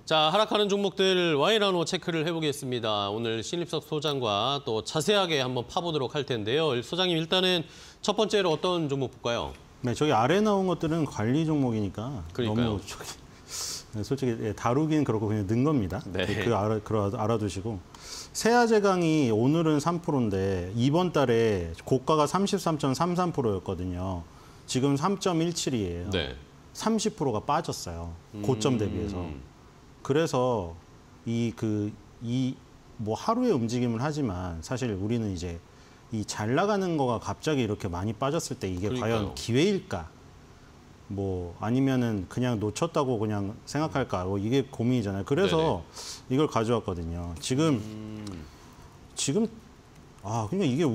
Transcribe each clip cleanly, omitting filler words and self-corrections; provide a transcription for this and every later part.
자, 하락하는 종목들 Y라노 체크를 해보겠습니다. 오늘 신립석 소장과 또 자세하게 한번 파보도록 할 텐데요. 소장님, 일단은 첫 번째로 어떤 종목 볼까요? 네, 저기 아래 나온 것들은 관리 종목이니까 그러니까요. 너무 솔직히 다루긴 그렇고 그냥 넣은 겁니다. 네. 그거 알아두시고. 세아제강이 오늘은 3%인데 이번 달에 고가가 33.33%였거든요. 지금 3.17이에요. 네. 30%가 빠졌어요. 고점 대비해서. 그래서 뭐 하루의 움직임을 하지만 사실 우리는 이제 이 잘 나가는 거가 갑자기 이렇게 많이 빠졌을 때 이게 그러니까요. 과연 기회일까? 뭐 아니면은 그냥 놓쳤다고 그냥 생각할까? 뭐 이게 고민이잖아요. 그래서 이걸 가져왔거든요. 지금 그러니까 이게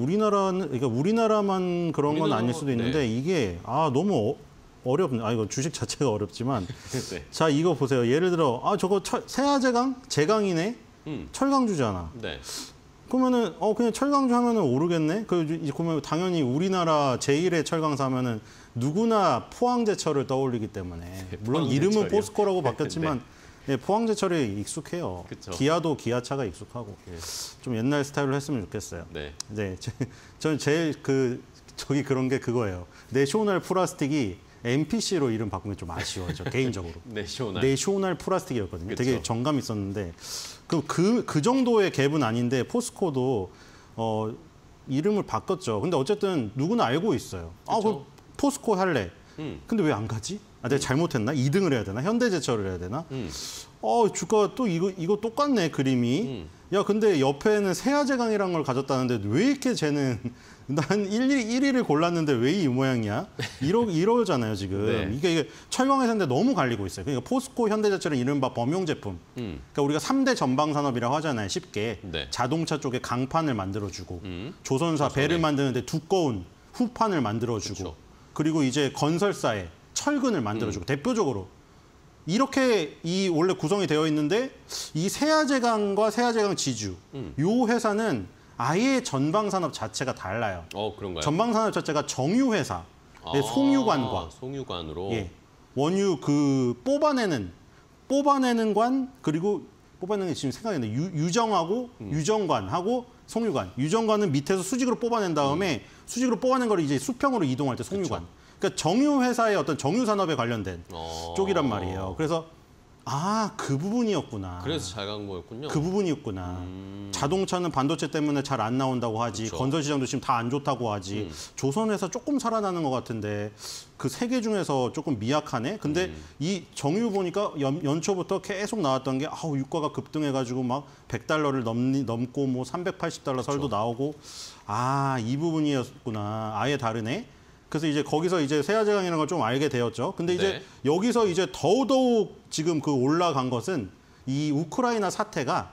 우리나라만 그런 건 아닐 수도 있는데 이게 너무 어렵네. 이거 주식 자체가 어렵지만 네. 자, 이거 보세요. 예를 들어 저거 세아제강 제강이네. 철강주잖아. 네. 그러면은 그냥 철강주 하면은 오르겠네. 그러면 당연히 우리나라 제1의 철강사 하면은 누구나 포항제철을 떠올리기 때문에 물론 이름은 포스코라고 바뀌었지만 네, 포항제철이 익숙해요. 그쵸. 기아도 기아차가 익숙하고 좀 옛날 스타일로 했으면 좋겠어요. 네. 네, 저는 제일 저기 그런 게 그거예요. 내셔널 플라스틱이 NPC로 이름 바꾼 게 좀 아쉬워요, 개인적으로. 내셔널 플라스틱이었거든요. 그쵸. 되게 정감 있었는데 그 정도의 갭은 아닌데 포스코도 이름을 바꿨죠. 근데 어쨌든 누구나 알고 있어요. 그 포스코 할래. 근데 왜 안 가지? 내가 잘못했나? 2등을 해야 되나? 현대제철을 해야 되나? 주가가 또 이거 똑같네, 그림이. 야, 근데 옆에는 세아제강이라는 걸 가졌다는데 왜 이렇게 쟤는 난 1위를 골랐는데 왜 이 모양이야? 이러잖아요, 지금. 네. 이게 철강회사인데 너무 갈리고 있어요. 그러니까 포스코, 현대제철은 이른바 범용 제품. 그러니까 우리가 3대 전방 산업이라고 하잖아요, 쉽게. 네. 자동차 쪽에 강판을 만들어주고, 조선사 배를 만드는데 두꺼운 후판을 만들어주고, 그쵸. 그리고 이제 건설사에 철근을 만들어주고, 대표적으로. 이렇게 원래 구성이 되어 있는데 이 세아제강과 세아제강 지주 요 회사는 아예 전방산업 자체가 달라요. 그런가요? 전방산업 자체가 정유회사, 송유관과 송유관으로 원유 뽑아내는 관 그리고 뽑아내는 게 지금 생각이 안 나요. 유정하고 유정관하고 송유관. 유정관은 밑에서 수직으로 뽑아낸 다음에 수직으로 뽑아낸 걸 이제 수평으로 이동할 때 송유관. 그쵸. 그러니까 정유회사의 어떤 정유산업에 관련된 쪽이란 말이에요. 그래서 그 부분이었구나. 그래서 잘 간 거였군요. 그 부분이었구나. 자동차는 반도체 때문에 잘 안 나온다고 하지. 그쵸. 건설 시장도 지금 다 안 좋다고 하지. 조선회사 조금 살아나는 것 같은데 그 세 개 중에서 조금 미약하네. 근데 이 정유 보니까 연초부터 계속 나왔던 게 유가가 급등해가지고 막 $100를 넘고 뭐 $380 설도 나오고 이 부분이었구나. 아예 다르네. 그래서 이제 거기서 이제 세아제강이라는 걸 좀 알게 되었죠. 근데 이제 여기서 이제 더더욱 지금 올라간 것은 이 우크라이나 사태가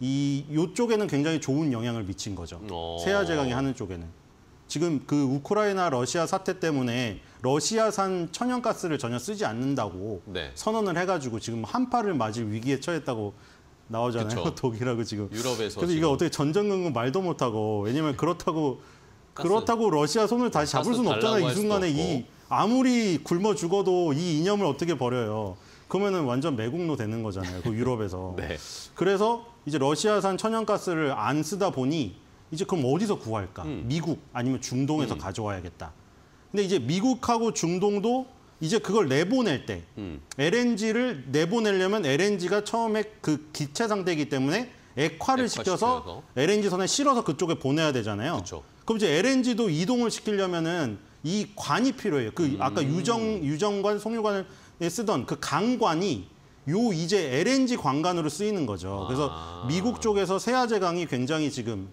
요쪽에는 굉장히 좋은 영향을 미친 거죠. 세아제강이 하는 쪽에는. 지금 그 우크라이나 러시아 사태 때문에 러시아산 천연가스를 전혀 쓰지 않는다고 선언을 해가지고 지금 한파를 맞을 위기에 처했다고 나오잖아요. 그쵸. 독일하고 지금. 유럽에서. 그래서 이게 어떻게 전전긍긍 말도 못하고. 왜냐면 그렇다고 러시아 손을 다시 잡을 수는 없잖아요. 이 순간에 아무리 굶어 죽어도 이 이념을 어떻게 버려요. 그러면은 완전 매국노 되는 거잖아요. 그 유럽에서. 네. 그래서 이제 러시아산 천연가스를 안 쓰다 보니 이제 그럼 어디서 구할까? 미국 아니면 중동에서 가져와야겠다. 근데 이제 미국하고 중동도 이제 그걸 내보낼 때 LNG를 내보내려면 LNG가 처음에 그 기체 상태이기 때문에 액화를 시켜서 LNG선에 실어서 그쪽에 보내야 되잖아요. 그쵸. 그럼 이제 LNG도 이동을 시키려면은 이 관이 필요해요. 아까 유정관, 송유관을 쓰던 그 강관이 이제 LNG 관관으로 쓰이는 거죠. 그래서 미국 쪽에서 세아제강이 굉장히 지금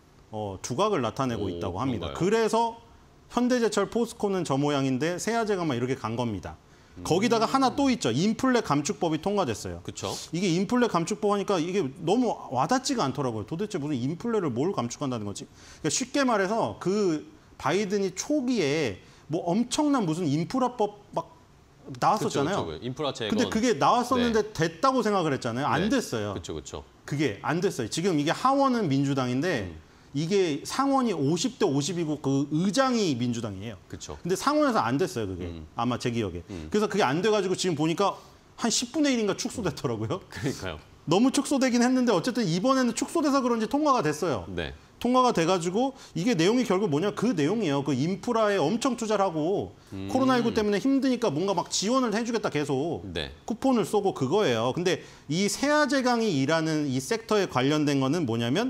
두각을 나타내고 있다고 합니다. 그런가요? 그래서 현대제철, 포스코는 저 모양인데 세아제강만 이렇게 간 겁니다. 거기다가 하나 또 있죠. 인플레 감축법이 통과됐어요. 그렇죠. 이게 인플레 감축법 하니까 이게 너무 와닿지가 않더라고요. 도대체 무슨 인플레를 뭘 감축한다는 거지? 그러니까 쉽게 말해서 그 바이든이 초기에 뭐 엄청난 무슨 인프라법 막 나왔었잖아요. 그쵸. 인프라 재건. 근데 그게 나왔었는데 됐다고 생각을 했잖아요. 안 됐어요. 그렇죠. 그게 안 됐어요. 지금 이게 하원은 민주당인데 이게 상원이 50대 50이고 그 의장이 민주당이에요. 그렇죠. 근데 상원에서 안 됐어요, 그게. 아마 제 기억에. 그래서 그게 안 돼가지고 지금 보니까 한 10분의 1인가 축소됐더라고요. 그러니까요. 너무 축소되긴 했는데 어쨌든 이번에는 축소돼서 그런지 통과가 됐어요. 네. 통과가 돼가지고 이게 내용이 결국 뭐냐 그 내용이에요. 그 인프라에 엄청 투자를 하고 코로나19 때문에 힘드니까 뭔가 막 지원을 해주겠다 계속 네. 쿠폰을 쏘고 그거예요. 근데 이 세아제강이 일하는 이 섹터에 관련된 거는 뭐냐면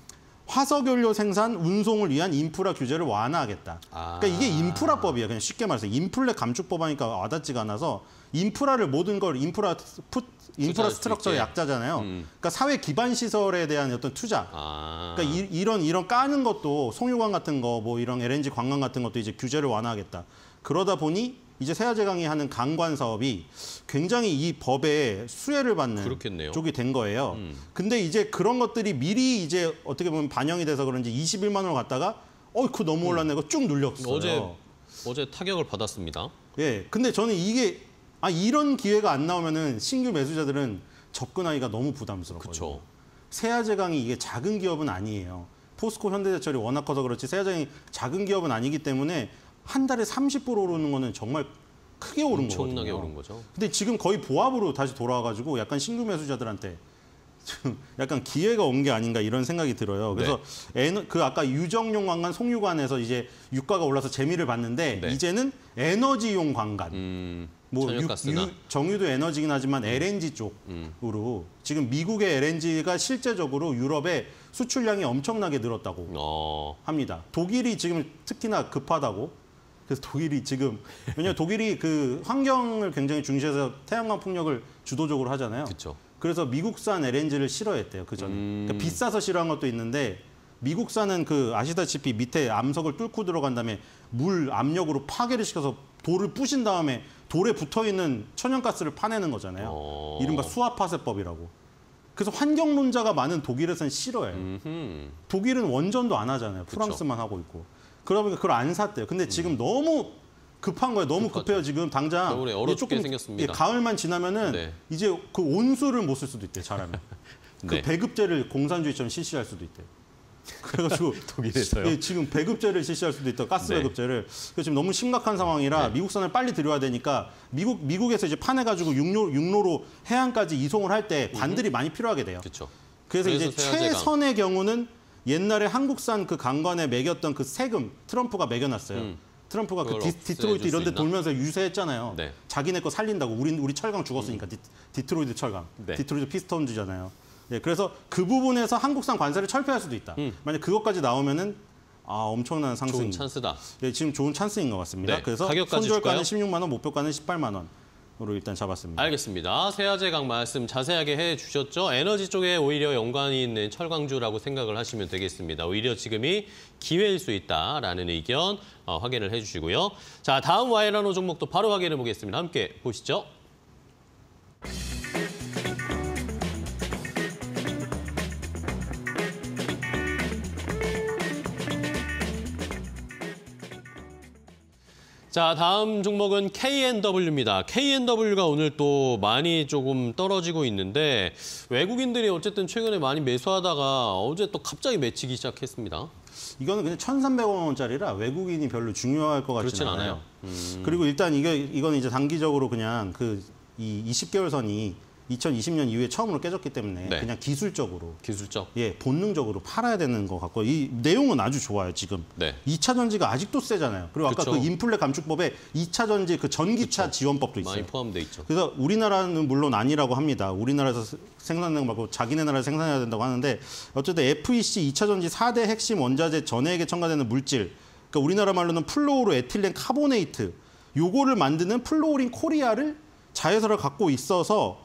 화석연료 생산, 운송을 위한 인프라 규제를 완화하겠다. 그러니까 이게 인프라법이에요. 그냥 쉽게 말해서 인플레 감축법 하니까 와닿지가 않아서 인프라를 모든 걸 인프라 스트럭처의 약자잖아요. 그러니까 사회 기반 시설에 대한 어떤 투자. 그러니까 이런 까는 것도 송유관 같은 거, 뭐 이런 LNG 관광 같은 것도 이제 규제를 완화하겠다. 그러다 보니 이제 세아제강이 하는 강관 사업이 굉장히 이 법에 수혜를 받는 그렇겠네요. 쪽이 된 거예요. 근데 이제 그런 것들이 미리 이제 어떻게 보면 반영이 돼서 그런지 21만 원을 갖다가 그거 너무 올랐네. 이거 쭉 눌렸어요. 어제 타격을 받았습니다. 예. 근데 저는 이게 이런 기회가 안 나오면은 신규 매수자들은 접근하기가 너무 부담스럽거든요. 그렇죠. 세아제강이 이게 작은 기업은 아니에요. 포스코 현대제철이 워낙 커서 그렇지 세아제강이 작은 기업은 아니기 때문에 한 달에 30% 오르는 거는 정말 크게 오른 거거든요. 엄청나게 오른 거죠. 근데 지금 거의 보합으로 다시 돌아와가지고 약간 신규 매수자들한테 좀 약간 기회가 온 게 아닌가 이런 생각이 들어요. 그래서 그 아까 유정용 관관, 송유관에서 이제 유가가 올라서 재미를 봤는데 네. 이제는 에너지용 관관. 뭐 천연가스나. 정유도 에너지긴 하지만 LNG 쪽으로 지금 미국의 LNG가 실제적으로 유럽에 수출량이 엄청나게 늘었다고 합니다. 독일이 지금 특히나 급하다고. 그래서 독일이 지금 왜냐하면 독일이 그 환경을 굉장히 중시해서 태양광 풍력을 주도적으로 하잖아요. 그렇죠. 그래서 미국산 LNG를 싫어했대요. 그 전에. 그러니까 비싸서 싫어한 것도 있는데 미국산은 그 아시다시피 밑에 암석을 뚫고 들어간 다음에 물 압력으로 파괴를 시켜서 돌을 부신 다음에 돌에 붙어있는 천연가스를 파내는 거잖아요. 이른바 수압파쇄법이라고. 그래서 환경론자가 많은 독일에서는 싫어해요. 독일은 원전도 안 하잖아요. 프랑스만 하고 있고. 그러다 보니까 그걸 안 샀대요. 근데 지금 너무 급한 거예요. 너무 급해요. 지금 당장. 겨울에 얼어 죽게 생겼습니다. 가을만 지나면은 이제 그 온수를 못 쓸 수도 있대요. 잘하면. 그 배급제를 공산주의처럼 실시할 수도 있대요. 그래가지고 독일에서요? 지금 배급제를 실시할 수도 있다. 가스 배급제를. 그래서 지금 너무 심각한 상황이라 미국산을 빨리 들여야 되니까 미국에서 이제 파내가지고 육로로 해안까지 이송을 할 때 관들이 많이 필요하게 돼요. 그렇죠. 그래서 이제 최선의 경우는 옛날에 한국산 그 강관에 매겼던 그 세금 트럼프가 매겨놨어요. 트럼프가 그 디트로이트 이런 데 돌면서 유세했잖아요. 자기네 거 살린다고. 우리 철강 죽었으니까. 디트로이트 철강. 디트로이트 피스톤즈잖아요. 그래서 그 부분에서 한국산 관세를 철폐할 수도 있다. 만약 그것까지 나오면은 엄청난 상승. 좋은 찬스다. 지금 좋은 찬스인 것 같습니다. 그래서 손절가는 16만 원, 목표가는 18만 원으로 일단 잡았습니다. 알겠습니다. 세아제강 말씀 자세하게 해주셨죠. 에너지 쪽에 오히려 연관이 있는 철강주라고 생각을 하시면 되겠습니다. 오히려 지금이 기회일 수 있다라는 의견 확인을 해주시고요. 자, 다음 와이라노 종목도 바로 확인해 보겠습니다. 함께 보시죠. 자, 다음 종목은 K&W입니다. K&W가 오늘 또 많이 조금 떨어지고 있는데 외국인들이 어쨌든 최근에 많이 매수하다가 어제 또 갑자기 매치기 시작했습니다. 이거는 그냥 1,300원짜리라 외국인이 별로 중요할 것 같지는 않아요. 그리고 일단 이건 이제 단기적으로 그냥 이 20개월 선이 2020년 이후에 처음으로 깨졌기 때문에 그냥 기술적 본능적으로 팔아야 되는 것 같고 이 내용은 아주 좋아요. 지금 2차 전지가 아직도 세잖아요. 그리고 아까 그 인플레 감축법에 2차 전지 그 전기차 지원법도 있어요. 많이 포함돼 있죠. 그래서 우리나라는 물론 아니라고 합니다. 우리나라에서 생산하는 거 말고 자기네 나라에서 생산해야 된다고 하는데 어쨌든 FEC 2차 전지 4대 핵심 원자재 전해에게 첨가되는 물질 그러니까 우리나라 말로는 플로우로 에틸렌 카보네이트 요거를 만드는 플로우린 코리아를 자회사를 갖고 있어서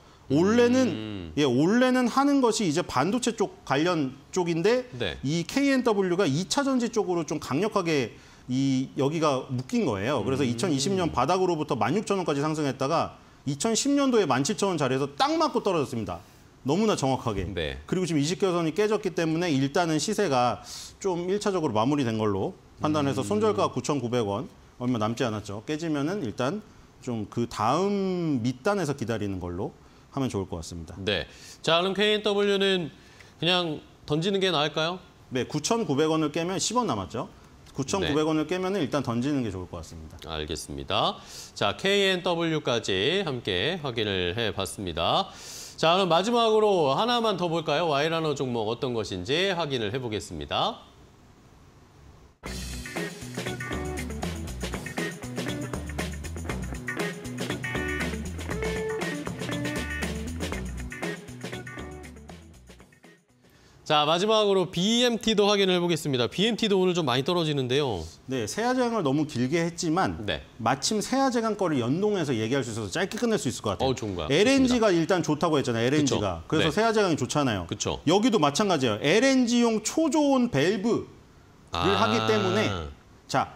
원래는 하는 것이 이제 반도체 쪽 관련 쪽인데 이 K&W가 2차 전지 쪽으로 좀 강력하게 여기가 묶인 거예요. 그래서 2020년 바닥으로부터 16,000원까지 상승했다가 2010년도에 17,000원 자리에서 딱 맞고 떨어졌습니다. 너무나 정확하게. 그리고 지금 20개월 선이 깨졌기 때문에 일단은 시세가 좀 1차적으로 마무리된 걸로 판단해서 손절가 9,900원 얼마 남지 않았죠. 깨지면은 일단 좀 그 다음 밑단에서 기다리는 걸로 하면 좋을 것 같습니다. 자, 그럼 K&W는 그냥 던지는 게 나을까요? 9,900원을 깨면 10원 남았죠. 9,900원을 깨면 일단 던지는 게 좋을 것 같습니다. 알겠습니다. 자, KNW까지 함께 확인을 해봤습니다. 자, 그럼 마지막으로 하나만 더 볼까요? 와이러너 종목 어떤 것인지 확인을 해보겠습니다. 자, 마지막으로 BMT도 확인을 해보겠습니다. BMT도 오늘 좀 많이 떨어지는데요. 네, 세아제강을 너무 길게 했지만 네. 마침 세아제강 거를 연동해서 얘기할 수 있어서 짧게 끝낼 수 있을 것 같아요. 좋은가요? LNG가 일단 좋다고 했잖아요. LNG가. 그쵸. 그래서 네. 세아제강이 좋잖아요. 그쵸. 여기도 마찬가지예요. LNG용 초저온 밸브를 하기 때문에 자,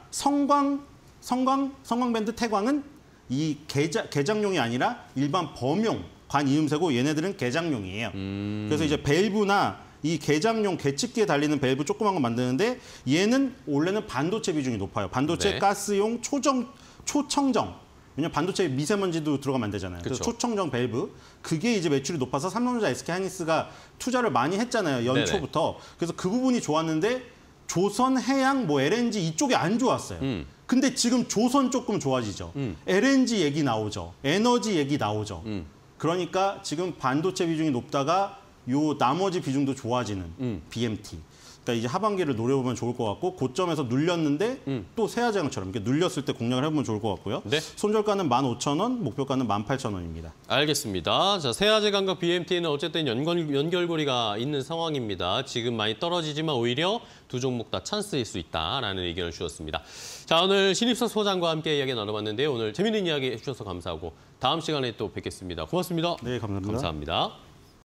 성광밴드 태광은 이 개장용이 아니라 일반 범용 관이음새고 얘네들은 개장용이에요. 그래서 이제 밸브나 이 개장용 개측기에 달리는 밸브 조그만 거 만드는데 얘는 원래는 반도체 비중이 높아요. 반도체 네. 가스용 초청정. 왜냐면 반도체 미세먼지도 들어가면 안 되잖아요. 그래서 그쵸. 초청정 밸브. 그게 이제 매출이 높아서 삼성전자, SK하이닉스가 투자를 많이 했잖아요. 연초부터. 그래서 그 부분이 좋았는데 조선, 해양, 뭐 LNG 이쪽이 안 좋았어요. 근데 지금 조선 조금 좋아지죠. LNG 얘기 나오죠. 에너지 얘기 나오죠. 그러니까 지금 반도체 비중이 높다가 요 나머지 비중도 좋아지는 BMT. 그러니까 이제 하반기를 노려보면 좋을 것 같고 고점에서 눌렸는데 또 세아제강처럼 이렇게 눌렸을 때 공략을 해보면 좋을 것 같고요. 네. 손절가는 15,000원, 목표가는 18,000원입니다. 알겠습니다. 자, 세아제강과 BMT는 어쨌든 연결고리가 있는 상황입니다. 지금 많이 떨어지지만 오히려 두 종목 다 찬스일 수 있다라는 의견을 주셨습니다. 자, 오늘 신입사 소장과 함께 이야기 나눠봤는데요. 오늘 재밌는 이야기 해주셔서 감사하고 다음 시간에 또 뵙겠습니다. 고맙습니다. 네, 감사합니다. 감사합니다.